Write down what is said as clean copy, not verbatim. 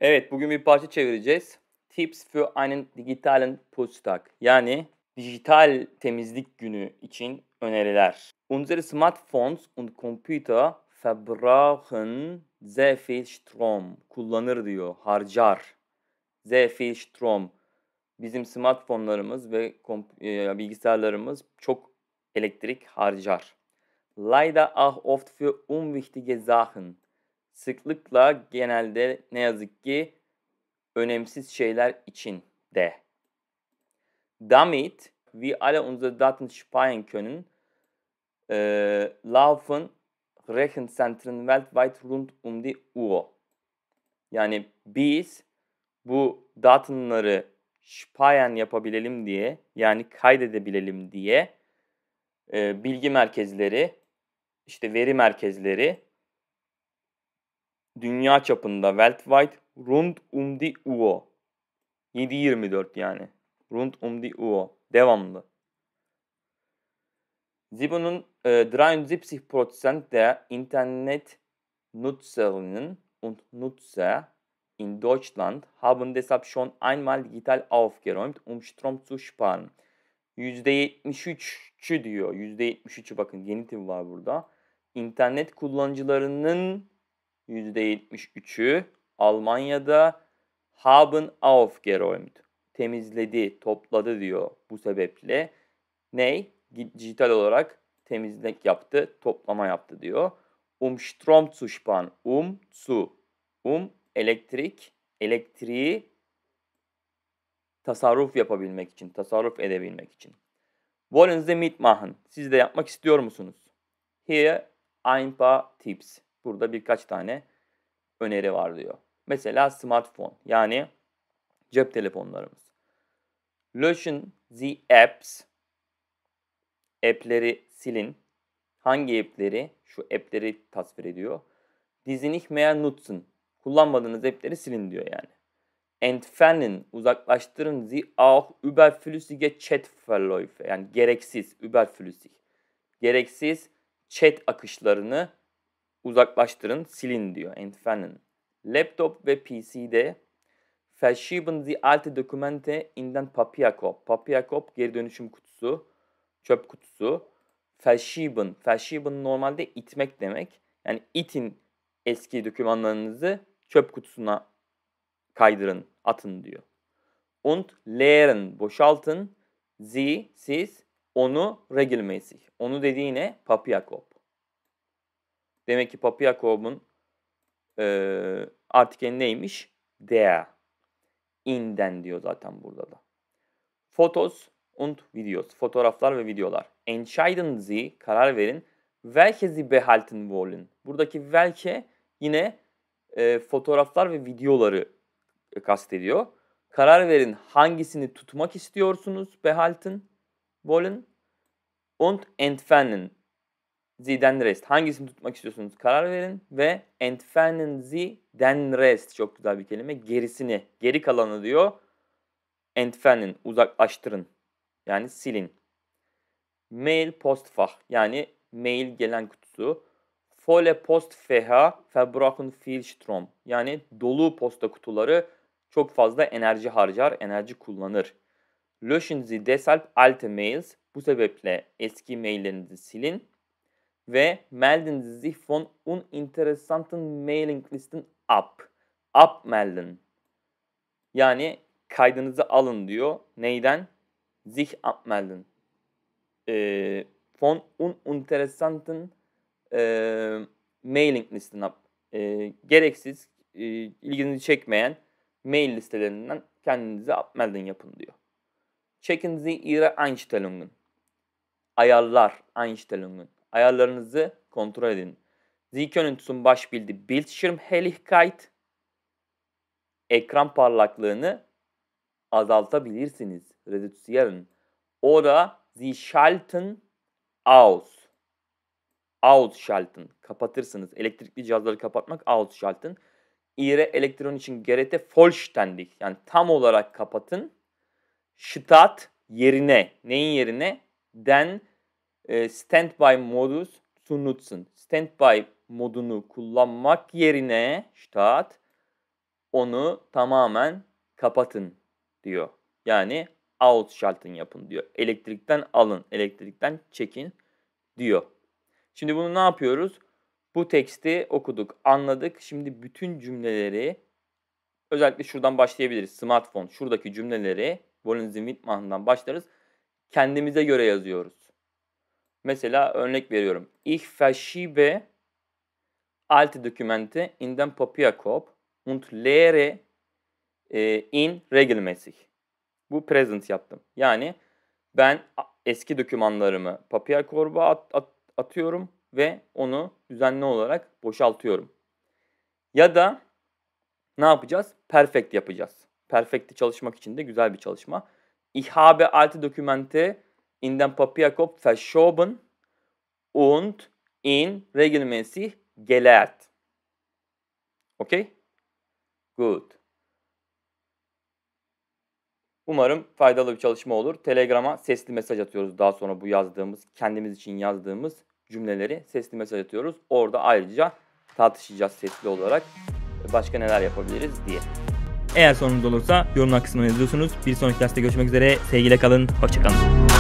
Evet, bugün bir parça çevireceğiz. Tipps für einen digitalen Putztag. Yani dijital temizlik günü için öneriler. Unsere Smartphones und Computer verbrauchen sehr viel Strom. Kullanır diyor, harcar. Sehr viel Strom. Bizim smartphone'larımız ve bilgisayarlarımız çok elektrik harcar. Leider auch oft für unwichtige Sachen. Sıklıkla genelde ne yazık ki önemsiz şeyler için de. Damit wir alle unsere Daten speichern können, laufen Rechenzentren weltweit rund die Uhr. Yani biz bu datenları speichern yapabilelim diye, yani kaydedebilelim diye bilgi merkezleri, işte veri merkezleri dünya çapında weltweit rund die Uhr. 7/24 yani. Rund die Uhr. Devamlı. Siebenund 73% der Internetnutzerinnen und Nutzer in Deutschland haben deshalb schon einmal digital aufgeräumt, Strom zu sparen. %73'ü diyor. %73'ü bakın genitif var burada. İnternet kullanıcılarının %73'ü Almanya'da haben aufgeräumt. Temizledi, topladı diyor bu sebeple. Ney? Dijital olarak temizlik yaptı, toplama yaptı diyor. Strom zu sparen. Elektrik. Elektriği tasarruf yapabilmek için, tasarruf edebilmek için. Wollen Sie mitmachen? Siz de yapmak istiyor musunuz? Here ein paar Tipps. Burada birkaç tane öneri var diyor. Mesela smartphone yani cep telefonlarımız. Löschen Sie Apps. App'leri silin. Hangi app'leri? Şu app'leri tasvir ediyor. Die Sie nicht mehr nutzen. Kullanmadığınız app'leri silin diyor yani. Entfernen, uzaklaştırın Sie auch überflüssige Chatverläufe. Yani gereksiz, überflüssig. Gereksiz chat akışlarını uzaklaştırın, silin diyor. Entfernen. Laptop ve PC'de verschieben Sie alte Dokumente in den Papierkorb. Papierkorb geri dönüşüm kutusu, çöp kutusu. Verschieben normalde itmek demek. Yani itin eski dokümanlarınızı çöp kutusuna kaydırın, atın diyor. Und leeren, boşaltın. Sie, siz, onu regelmäßig. Onu dediği ne? Papierkorb. Demek ki Papierkorb'un artikeli neymiş? Der. Inden diyor zaten burada da. Fotos und Videos. Fotoğraflar ve videolar. Entscheiden Sie, karar verin. Welche Sie behalten wollen. Buradaki welche yine fotoğraflar ve videoları kastediyor. Karar verin hangisini tutmak istiyorsunuz, behalten wollen. Und entfernen Sie den Rest. Hangisini tutmak istiyorsunuz karar verin ve entfernen Sie den Rest. Çok güzel bir kelime. Gerisini, geri kalanı diyor. Entfernen, uzaklaştırın. Yani silin. Mail Postfach yani mail gelen kutusu. Volle Postfächer verbrauchen viel Strom. Yani dolu posta kutuları çok fazla enerji harcar, enerji kullanır. Löschen Sie deshalb alte Mails. Bu sebeple eski maillerinizi silin. Ve melden Sie sich von uninteressanten Mailinglisten ab. Abmelden. Yani kaydınızı alın diyor. Neyden? Sich abmelden. Von uninteressanten Mailinglisten ab. Gereksiz, ilginizi çekmeyen mail listelerinden kendinizi abmelden yapın diyor. Checken Sie Ihre Einstellungen. Ayarlar, Einstellungen. Ayarlarınızı kontrol edin. Sie können zum Beispiel die Bildschirmhelligkeit, ekran parlaklığını azaltabilirsiniz. Reduzieren. Oder Sie schalten aus. Ausschalten. Kapatırsınız. Elektrikli cihazları kapatmak ausschalten. Ihre elektronischen Geräte vollständig. Yani tam olarak kapatın. Statt yerine. Neyin yerine? Den Standby modus zu nutzen. Standby modunu kullanmak yerine statt onu tamamen kapatın diyor. Yani ausschalten yapın diyor. Elektrikten alın, elektrikten çekin diyor. Şimdi bunu ne yapıyoruz? Bu teksti okuduk, anladık. Şimdi bütün cümleleri, özellikle şuradan başlayabiliriz. Smartphone, şuradaki cümleleri wollen Sie mitmachen'dan başlarız. Kendimize göre yazıyoruz. Mesela örnek veriyorum. Ich verschiebe alte Dokumente in den Papierkorb und leere ihn regelmäßig. Bu present yaptım. Yani ben eski dokümanlarımı Papierkorb'a atıyorum ve onu düzenli olarak boşaltıyorum. Ya da ne yapacağız? Perfect yapacağız. Perfect'i çalışmak için de güzel bir çalışma. Ich habe alte Dokumente in den Papierkorb verschoben und ihn regelmäßig geleert. Okay? Good. Umarım faydalı bir çalışma olur. Telegram'a sesli mesaj atıyoruz. Daha sonra bu yazdığımız, kendimiz için yazdığımız cümleleri sesli mesaj atıyoruz. Orada ayrıca tartışacağız sesli olarak. Başka neler yapabiliriz diye. Eğer sorunuz olursa yorumlar kısmına yazıyorsunuz. Bir sonraki derste görüşmek üzere. Sevgiyle kalın. Hoşça kalın.